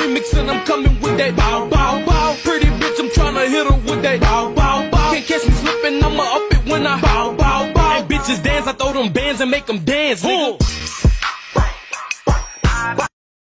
remix and I'm coming with that bow, bow, bow. Pretty bitch, I'm tryna hit her with that bow, bow, bow. Can't catch me slipping, I'ma up it when I bow, bow, bow. And bitches dance, I throw them bands and make them dance, nigga.